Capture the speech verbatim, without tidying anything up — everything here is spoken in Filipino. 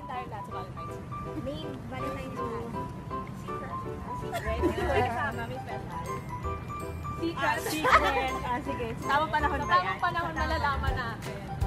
din tayo lahat sa Valentine's. Maine, Valentine's Day. Secret. Secret. Secret. Kasama, may special. Secret. Ah, secret. Ah, sige. Tamang panahon ba yan? Tamang panahon malalaman natin.